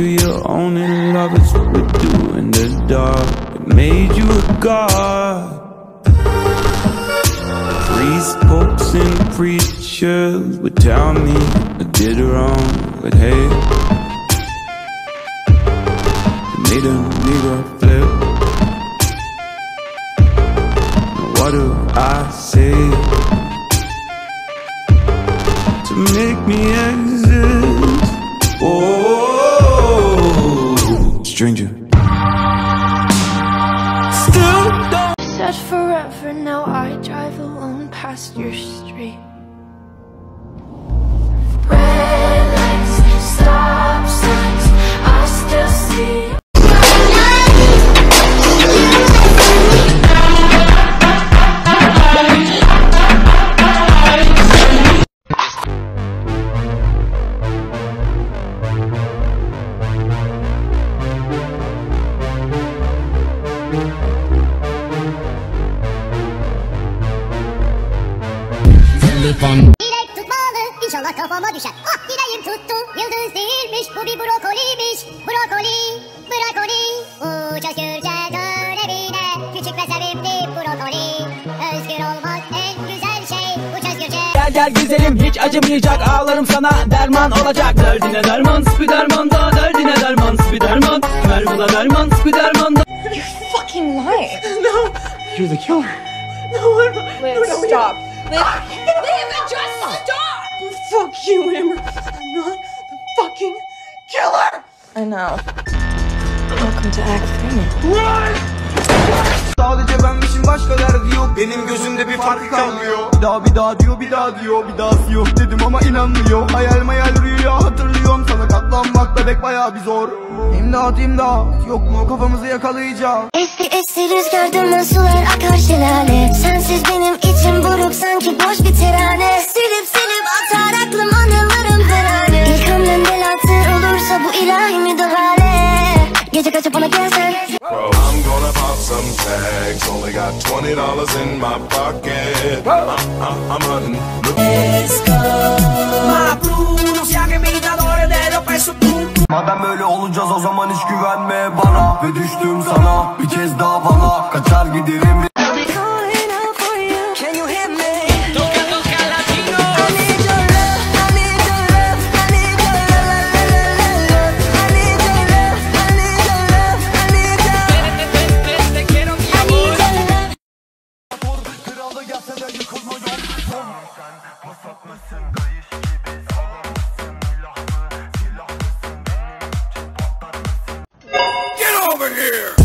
to your own and love is what we do in the dark. It made you a god. Priests, popes, and preachers would tell me I did wrong, but hey, it made a nigga flip. Now what do I say to make me exist? Oh, stranger. Still don't. Said forever, now I drive alone past your street. Red lights, stop signs, I still see. Dilek tutmalı, inşallah kafama düşer. Ah, dileğim tuttu, yıldız değilmiş, bu bir brokoliymiş. Brokoli, brokoli. Uç özgürce dön evine, küçük ve sevimli brokoli. Özgür olmak en güzel şey, uç özgürce. Gel gel güzelim, hiç acımayacak, ağlarım sana derman olacak. Derdine derman, Spiderman da, derdine derman, Spiderman. Ver buna derman, Spiderman da. You're fucking lying. No, you're the killer. No, I'm not. Liv, stop. Liv, just stop! Fuck you, Amber. I'm not the fucking killer. I know. Welcome to Act 3. Run! Sadece benmişim, başka derdi yok. Benim gözümde bir farkı kalmıyor. Bir daha diyor, bir daha diyor. Bir dahası yok dedim ama inanmıyor. Hayal mayal rüya hatırlıyorum. Sana katlanmak bebek bayağı bir zor. İmdat imdat, yok mu kafamızı yakalayacak? Esti esti rüzgar, duman sular akar şelale. Sensiz benim içim buruk, sanki boş bir terane. Silip silip atar aklım anılarım perane. İlk hamlen belatır olursa bu ilahi müdahale. Gece kaçıp ona gelsen. I'm gonna pop some tags. Only got $20 in my pocket. I'm hunting. Madem böyle olacağız, o zaman hiç güvenme bana. Ve düştüm sana bir kez daha bana. Kaçar giderim. Get over here!